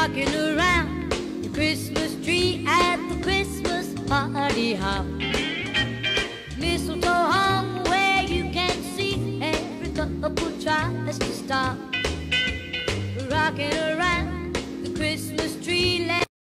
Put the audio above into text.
rocking around the Christmas tree at the Christmas party hop. Mistletoe hung where you can see every couple tries to stop. Rocking around the Christmas tree.